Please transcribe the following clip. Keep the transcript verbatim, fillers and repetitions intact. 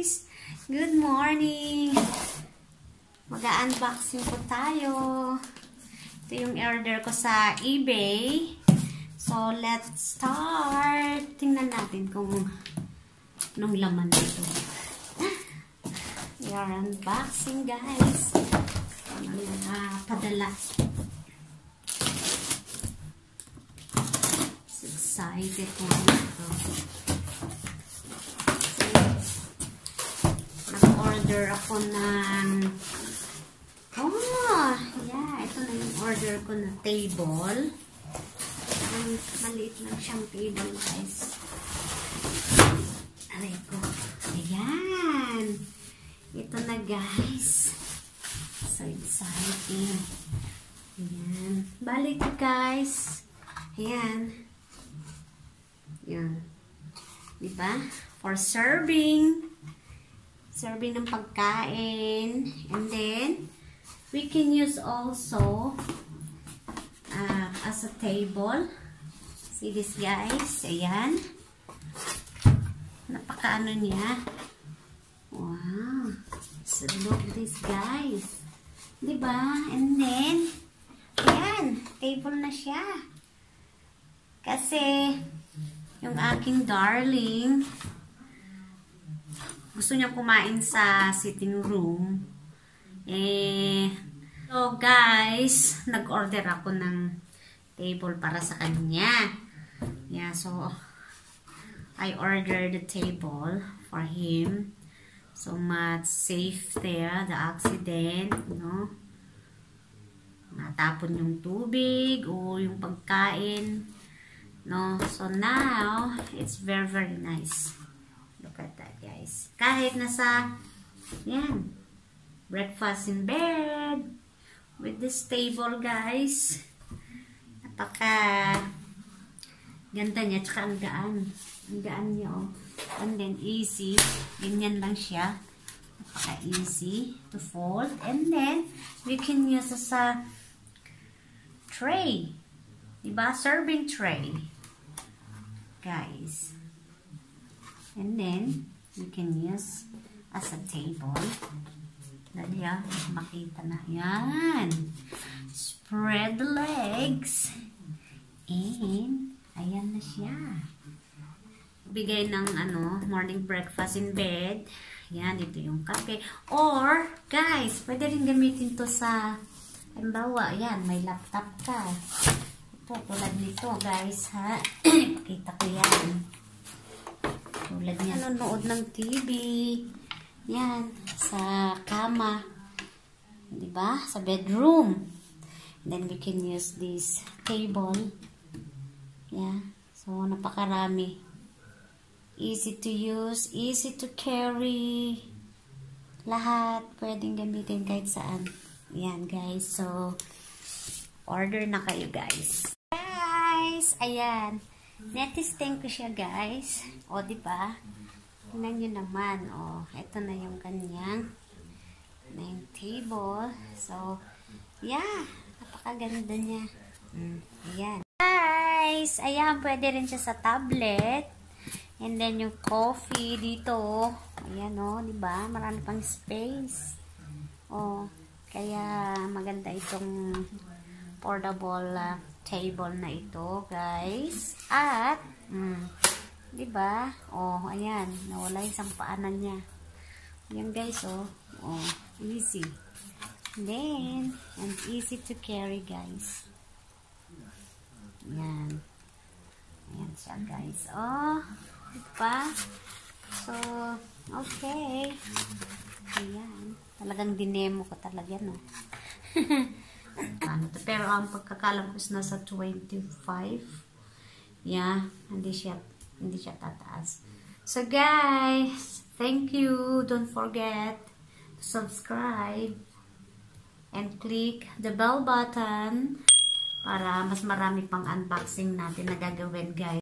guys! Good morning! Mag-unboxing po tayo. Ito yung order ko sa eBay. So, let's start. Tingnan natin kung anong laman dito. We are unboxing, guys. Ano na padala. Excited po ito. Nag-order ako ng oh, yeah, ito na yung order ko na table. Ang maliit lang siyang table, guys. Aray ko. Ayan. Ito na, guys. So exciting. Ayan. Balik, guys. Ayan. Yan. Diba? For serving. Serving ng pagkain. And then, we can use also uh, as a table. See this, guys? Ayan. Napaka-ano niya. Wow. So, look this, guys. Diba? And then, ayan. Table na siya. Kasi, yung aking darling, gusto niya kumain sa sitting room. Eh, so guys, nag-order ako ng table para sa kanya. Yeah, so, I ordered the table for him. So much safe there, the accident, you know. Natapon yung tubig o yung pagkain. No, so now it's very very nice. Look at that, guys. Kahit nasa yan, breakfast in bed with this table, guys. Napaka ganda niya, tsaka ang gaan. Ang gaan niya, oh. And then easy. Ganyan lang siya. Napaka easy to fold. And then we can use as a tray. Diba? Serving tray. Guys. And then, you can use as a table. Dali ah, makita na. Yan. Spread the legs. And, ayan na siya. Bigay ng ano, morning breakfast in bed. Yan, ito yung kape. Or, guys, pwede rin gamitin to sa, halimbawa, yan, may laptop ka. Ito, tulad nito, guys, ha? Kita ko yan. Tulad niya. Nanonood ng T V. Yan, sa kama. Diba? Sa bedroom. And then we can use this table. Yeah. So, napakarami. Easy to use, easy to carry. Lahat pwedeng gamitin kahit saan. Yan, guys. So, order na kayo, guys. Guys, ayan. Netesting ko siya, guys. O, diba? Tingnan nyo naman. O, ito na yung kanyang na yung table. So, yeah. Napakaganda niya. Mm, ayan. Guys, ayan. Pwede rin siya sa tablet. And then, yung coffee dito. Ayan, o. Diba? Marami pang space. O, kaya maganda itong portable uh, table na ito, guys. At, mm, diba? Oh, ayan. Nawala yung sampaanan niya. Ayan, guys, oh. Oh, easy. Then, and easy to carry, guys. Ayan. Ayan siya, guys. Oh, diba? So, okay. Ayan. Talagang dinemo ko talaga, no? Ano to? Pero ang pagkakalam ko is nasa twenty-five. Yeah, hindi siya hindi siya tataas. So guys, thank you. Don't forget to subscribe and click the bell button para mas marami pang unboxing natin na gagawin, guys.